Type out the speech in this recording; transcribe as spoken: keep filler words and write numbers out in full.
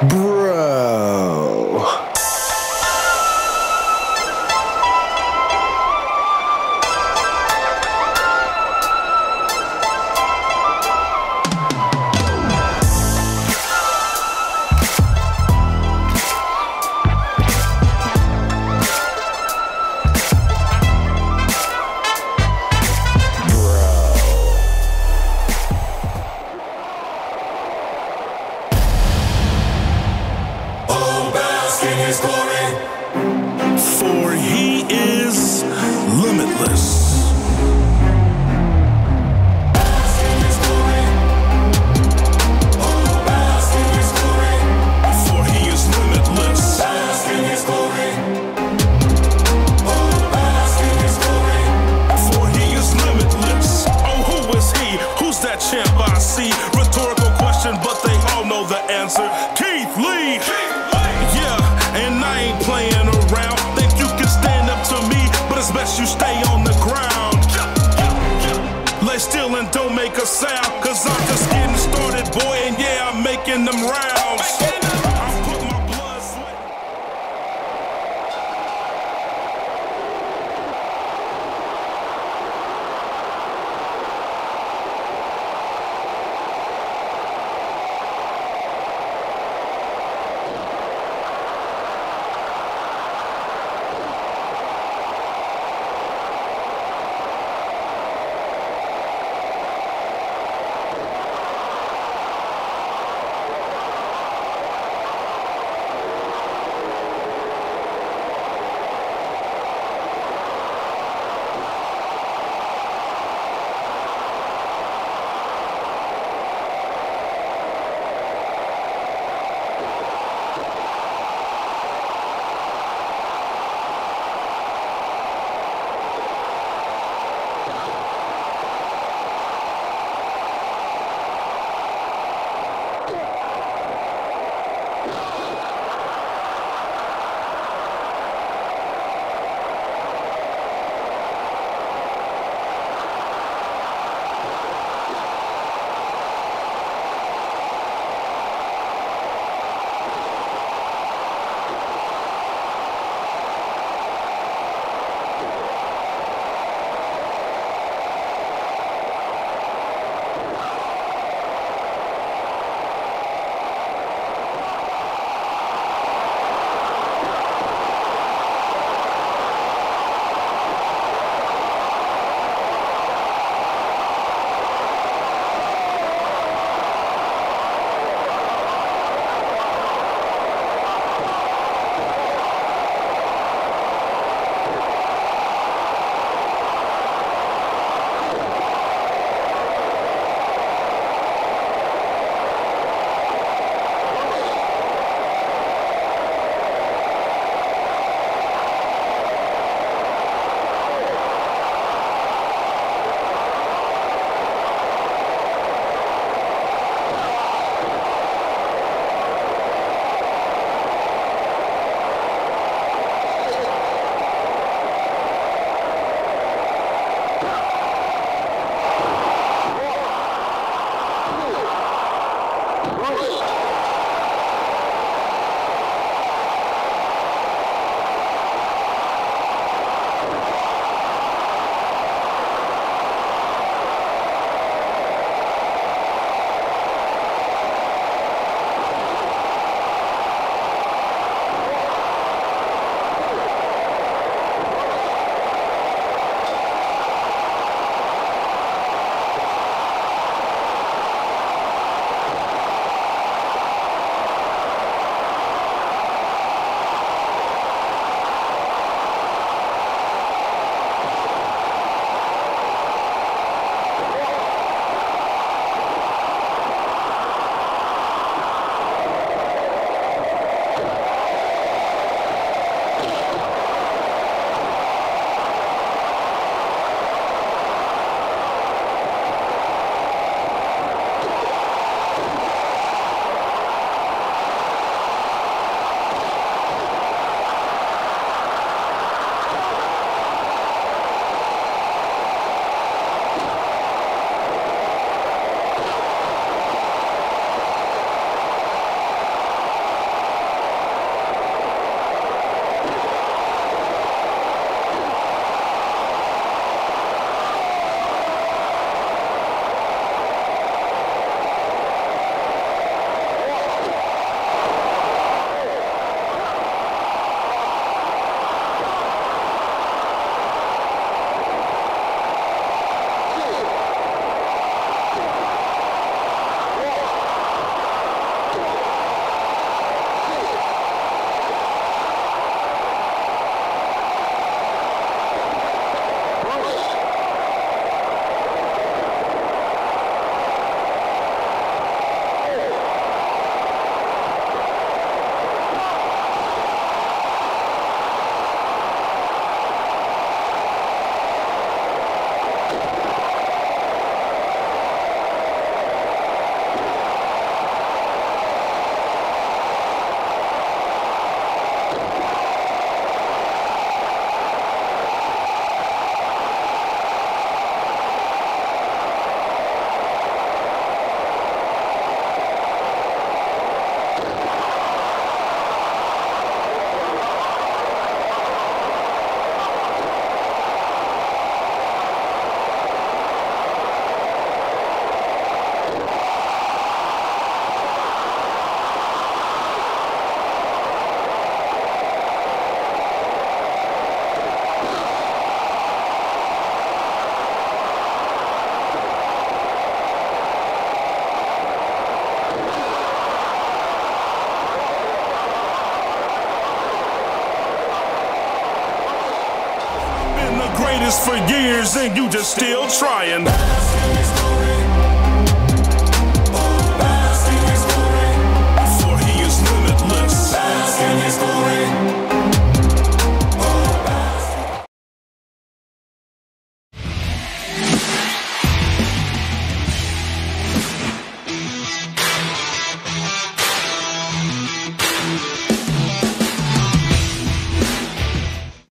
Bro. For he is limitless. For he is limitless. For he is limitless. Oh, who is he? Who's that champ I see? Rhetorical question, but they all know the answer. Keith Lee. Yeah, and I ain't playing around. Think you can stand up to me, but it's best you stay on the ground. Lay still and don't make a sound, cause I'm just getting started, boy, and yeah, I'm making them rounds. I put my blood, sweat. greatest for years and you just still trying.